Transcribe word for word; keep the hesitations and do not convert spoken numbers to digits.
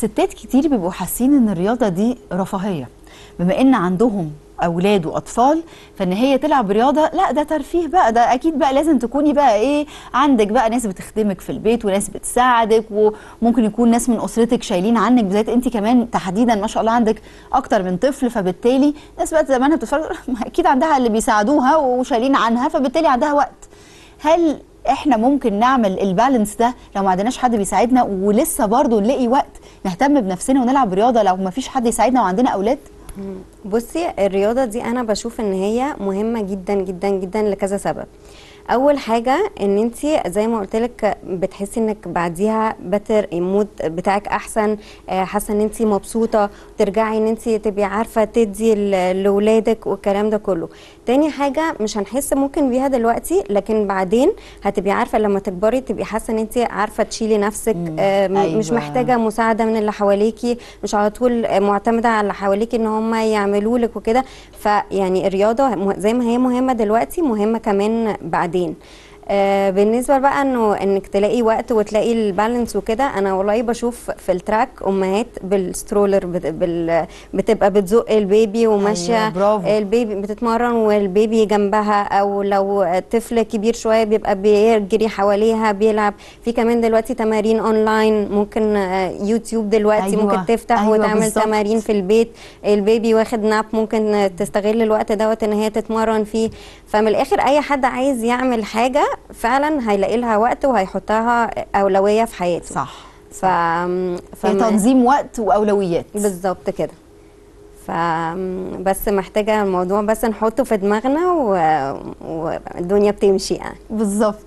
ستات كتير بيبقوا حاسين ان الرياضه دي رفاهيه، بما ان عندهم اولاد واطفال، فان هي تلعب رياضه لا ده ترفيه بقى، ده اكيد بقى لازم تكوني بقى ايه، عندك بقى ناس بتخدمك في البيت وناس بتساعدك، وممكن يكون ناس من اسرتك شايلين عنك، بالذات انت كمان تحديدا ما شاء الله عندك اكتر من طفل، فبالتالي ناس بقى زمانها بتتفرج اكيد عندها اللي بيساعدوها وشايلين عنها، فبالتالي عندها وقت. هل احنا ممكن نعمل البالانس ده لو ما عندناش حد بيساعدنا، ولسه برضه نلاقي وقت نهتم بنفسنا ونلعب رياضه لو ما فيش حد يساعدنا وعندنا اولاد؟ بصي، الرياضة دي أنا بشوف إن هي مهمة جدا جدا جدا لكذا سبب. اول حاجه ان انت زي ما قلت لك بتحسي انك بعديها بتر المود بتاعك احسن، حاسه ان انت مبسوطه، ترجعي ان انت تبقي عارفه تدي لاولادك والكلام ده كله. تاني حاجه مش هنحس ممكن بيها دلوقتي، لكن بعدين هتبقي عارفه لما تكبري تبقي حاسه ان انت عارفه تشيلي نفسك، أيوة. مش محتاجه مساعده من اللي حواليكي، مش على طول معتمده على اللي حواليكي ان هم يعملوا لك وكده. فيعني الرياضه زي ما هي مهمه دلوقتي مهمه كمان بعدين. آه بالنسبه بقى انه انك تلاقي وقت وتلاقي البالانس وكده، انا والله بشوف في التراك امهات بالسترولر بت بال بتبقى بتزق البيبي وماشيه، أيوة البيبي بتتمرن والبيبي جنبها، او لو طفل كبير شويه بيبقى بيجري حواليها بيلعب. في كمان دلوقتي تمارين اونلاين، ممكن آه يوتيوب دلوقتي، أيوة ممكن تفتح أيوة وتعمل بالزبط. تمارين في البيت، البيبي واخد ناب ممكن تستغل الوقت دوت ان هي تتمرن فيه. فمن الاخر اي حد عايز يعمل حاجه فعلا هيلاقي لها وقت وهيحطها اولويه في حياته. صح, ف... ف... تنظيم وقت واولويات بالظبط كده. فبس محتاجه الموضوع بس نحطه في دماغنا و... والدنيا بتمشي يعني. بالظبط.